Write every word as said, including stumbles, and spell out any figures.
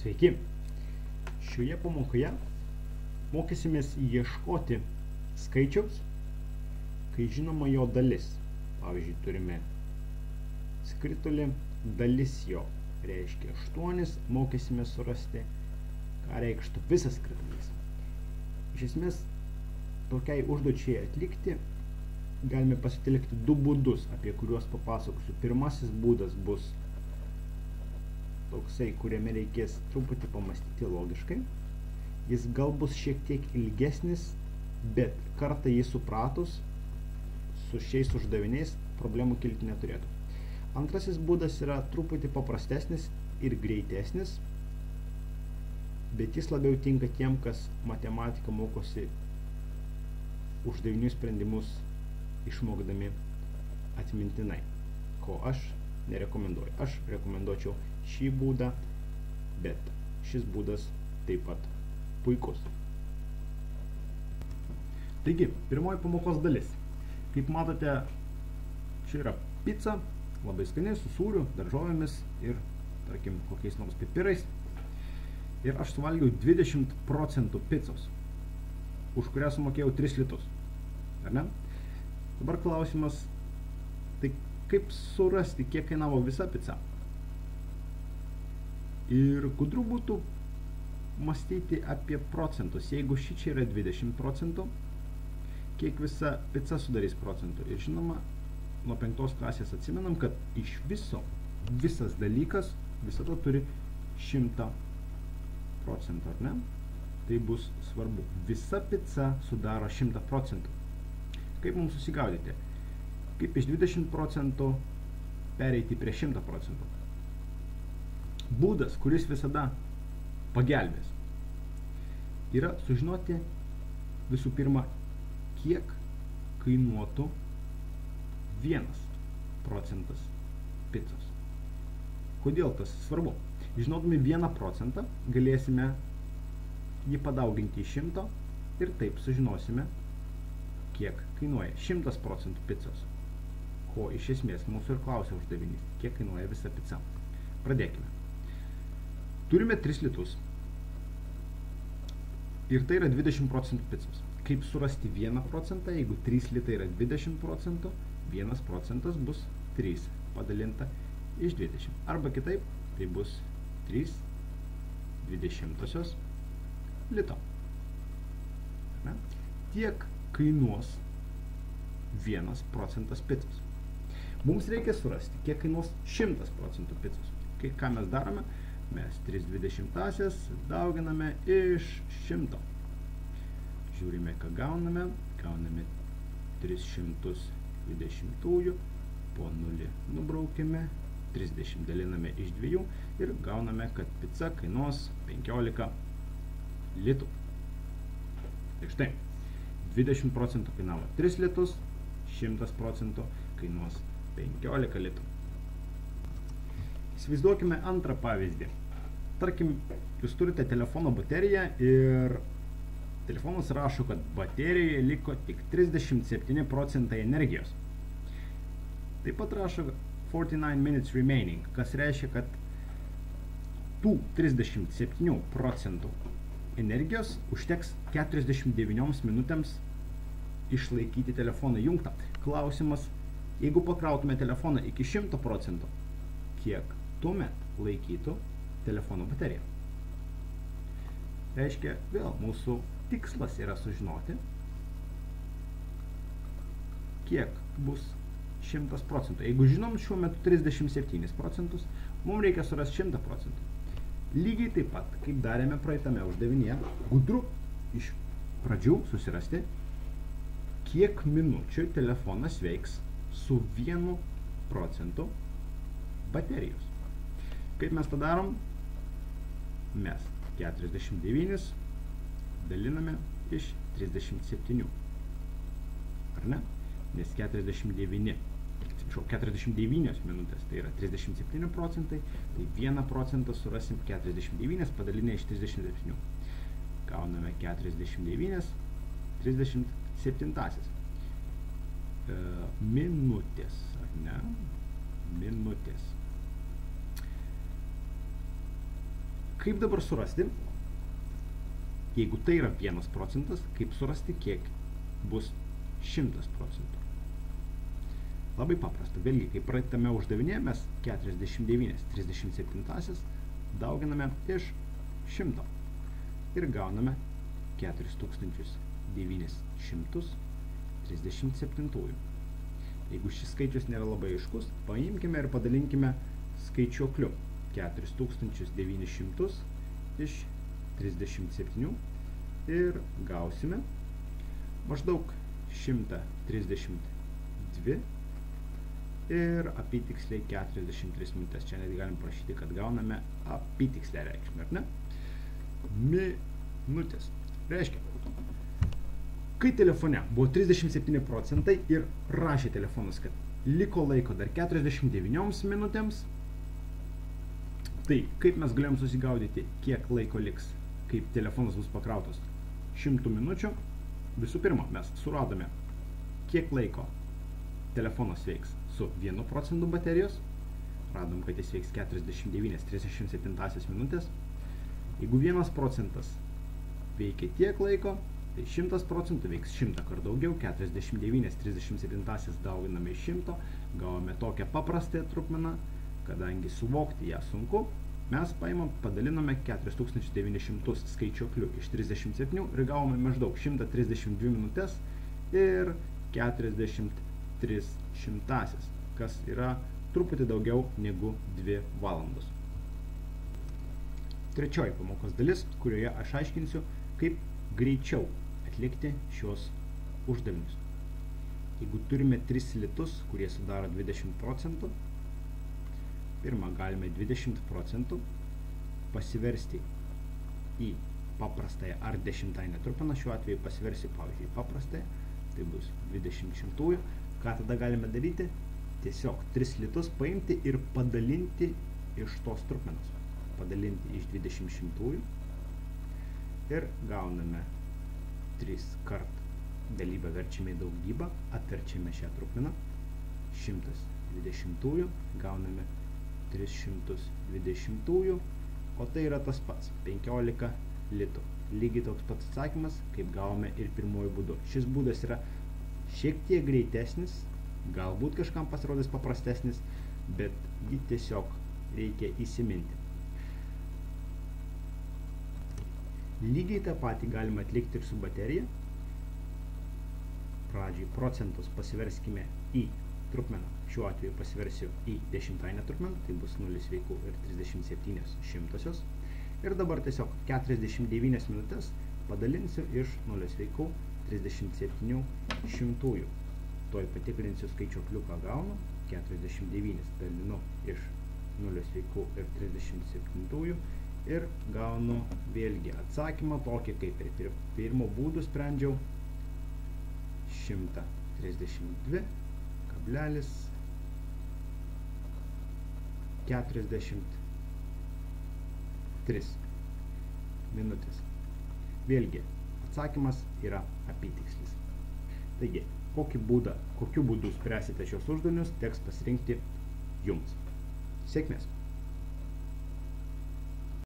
Sveiki! Šioje pamokoje mokysimės ieškoti skaičiaus, kai žinoma jo dalis. Pavyzdžiui, turime skritulį, dalis jo reiškia aštuonis, mokysime surasti, ką reikštų visas skritulys. Iš esmės, tokiai užduočiai atlikti galime pasitelkti du būdus, apie kuriuos papasakosiu. Pirmasis būdas bus toksai, kuriame reikės truputį pamastyti logiškai. Jis gal bus šiek tiek ilgesnis, bet kartą jį supratus, su šiais uždaviniais problemų kilti neturėtų. Antrasis būdas yra truputį paprastesnis ir greitesnis, bet jis labiau tinka tiem, kas matematiką mokosi uždavinių sprendimus išmokdami atmintinai, ko aš nerekomenduoju. Aš rekomenduočiau šį būdą, bet šis būdas taip pat puikus. Taigi, pirmoji pamokos dalis. Kaip matote, čia yra pica, labai skani, su sūriu, daržovėmis ir, tarkim, kokiais nors pipirais. Ir aš suvalgiau dvidešimt procentų picos, už kurią sumokėjau tris litus. Ar ne? Dabar klausimas, tai kaip surasti, kiek kainavo visa pica? Ir gudru būtų mąstyti apie procentus. Jeigu ši čia yra dvidešimt procentų, kiek visa pica sudarys procentų. Ir žinoma, nuo penktos klasės atsimenam, kad iš viso visas dalykas visada turi šimtą procentų, ar ne? Tai bus svarbu. Visa pica sudaro šimtą procentų. Kaip mums susigaudyti? Kaip iš dvidešimt procentų pereiti prie šimto procentų? Būdas, kuris visada pagelbės, yra sužinoti visų pirma, kiek kainuotų vienas procentas picos. Kodėl tas svarbu? Žinodami vieną procentą galėsime jį padauginti iš šimto ir taip sužinosime, kiek kainuoja šimtas procentų picos. Ko iš esmės mūsų ir klausia uždavinys, kiek kainuoja visa pica. Pradėkime. Turime tris litus. Ir tai yra dvidešimt procentų picos. Kaip surasti vieną procentą, jeigu trys litai yra dvidešimt procentų, vienas procentas bus trys padalinta iš dvidešimt. Arba kitaip, tai bus trys dvidešimtosios lito. Ne? Tiek kainuos vienas procentas picos. Mums reikia surasti, kiek kainuos šimtas procentų picos. Kai, ką mes darome? Mes tris dvidešimtąsias dauginame iš šimto. Žiūrime, ką gauname. Gauname tris šimtus dvidešimtųjų. Po nulį nubraukime. trisdešimt daliname iš dviejų. Ir gauname, kad pica kainuos penkiolika litų. Tai štai. dvidešimt procentų kainavo tris litus, šimtas procentų kainuos penkiolika litų. Įsivaizduokime antrą pavyzdį. Tarkim, jūs turite telefono bateriją ir telefonas rašo, kad baterijoje liko tik trisdešimt septyni procentai energijos. Taip pat rašo forty-nine minutes remaining, kas reiškia, kad tų trisdešimt septynių procentų energijos užteks keturiasdešimt devynioms minutėms išlaikyti telefoną jungtą. Klausimas, jeigu pakrautume telefoną iki šimto procentų, kiek tuomet laikytų telefono baterija? Reiškia, vėl mūsų tikslas yra sužinoti, kiek bus šimtas procentų. Jeigu žinom šiuo metu trisdešimt septynis procentus, mums reikia surasti šimtą procentų. Lygiai taip pat, kaip darėme praeitame uždavinyje, gudru iš pradžių susirasti, kiek minučių telefonas veiks su vienu procentu baterijos. Kaip mes tą darom? Mes keturiasdešimt devynis daliname iš trisdešimt septynių. Ar ne? Nes keturiasdešimt devyni, keturiasdešimt devynios minutės, tai yra trisdešimt septyni procentai, tai vieną procentą surasim keturiasdešimt devynis padalinę iš trisdešimt septynių. Gauname keturiasdešimt devynis, trisdešimt septyntąsias. E, minutės, ar ne? Minutės. Kaip dabar surasti, jeigu tai yra vienas procentas, kaip surasti, kiek bus šimtas procentų? Labai paprasta. Vėlgi, kaip praeitame uždavinėje, mes keturiasdešimt devynis trisdešimt septynias dauginame iš šimto ir gauname keturis tūkstančius devynis šimtus trisdešimt septyni. Jeigu šis skaičius nėra labai aiškus, paimkime ir padalinkime skaičiuokliu keturis tūkstančius devynis šimtus iš trisdešimt septyni ir gausime maždaug šimtą trisdešimt dvi ir apytiksliai keturiasdešimt tris minutės. Čia net galim prašyti, kad gauname apytikslę reikšmę, ar ne? Minutės. Reiškia, kai telefone buvo trisdešimt septyni procentai ir rašė telefonas, kad liko laiko dar keturiasdešimt devynioms minutėms, tai kaip mes galėjom susigaudyti, kiek laiko liks, kaip telefonas bus pakrautas šimtų minučių? Visų pirma, mes suradome, kiek laiko telefonas veiks su vienu procentu baterijos. Radom, kad jis veiks keturiasdešimt devynias trisdešimt septynias minutės. Jeigu vienas procentas veikia tiek laiko, tai šimtas procentų veiks šimtą kart daugiau. keturiasdešimt devynias trisdešimt septynias dauginame iš šimto. Gavome tokią paprastą trupmeną. Kadangi suvokti ją sunku, mes paimam, padaliname keturis tūkstančius devynis šimtus skaičiuokliu iš trisdešimt septynių ir gavome maždaug šimtą trisdešimt dvi minutės ir keturiasdešimt tris šimtasias, kas yra truputį daugiau negu dvi valandos. Trečioji pamokos dalis, kurioje aš aiškinsiu, kaip greičiau atlikti šios uždavinius. Jeigu turime tris litus, kurie sudaro dvidešimt procentų, pirmą galime dvidešimt procentų pasiversti į paprastąją ar dešimtainę trupmeną. Šiuo atveju pasiversiu, pavyzdžiui, paprastąją, tai bus dvidešimt šimtųjų. Ką tada galime daryti? Tiesiog tris litus paimti ir padalinti iš tos trupmenos. Padalinti iš dvidešimt šimtųjų ir gauname tris kart dalybą verčiame į daugybą, atverčiame šią trupmeną, šimtas dvidešimtųjų, gauname tris šimtus dvidešimtųjų, o tai yra tas pats, penkiolika litų. Lygiai toks pats atsakymas, kaip gavome ir pirmuoju būdu. Šis būdas yra šiek tiek greitesnis, galbūt kažkam pasirodys paprastesnis, bet jį tiesiog reikia įsiminti. Lygiai tą patį galima atlikti ir su baterija. Pradžiai procentus pasiverskime į trupmeną. Šiuo atveju pasiversiu į dešimtainę trupmeną, tai bus nulis sveikų ir trisdešimt septynios šimtosios. Ir dabar tiesiog keturiasdešimt devynias minutės padalinsiu iš nulio sveikų trisdešimt septynių šimtųjų. Toj patikrinsiu skaičiuokliu, ką gaunu. keturiasdešimt devynis dalinu iš nulio sveikų ir trisdešimt septyniųjų ir gaunu vėlgi atsakymą tokį, kaip ir pirmo būdų sprendžiau. šimtą trisdešimt dvi kablelis keturiasdešimt tris minutės. Vėlgi, atsakymas yra apytikslis. Taigi, kokį būdą, kokiu būdu spręsite šios uždavinius, teks pasirinkti jums. Sėkmės!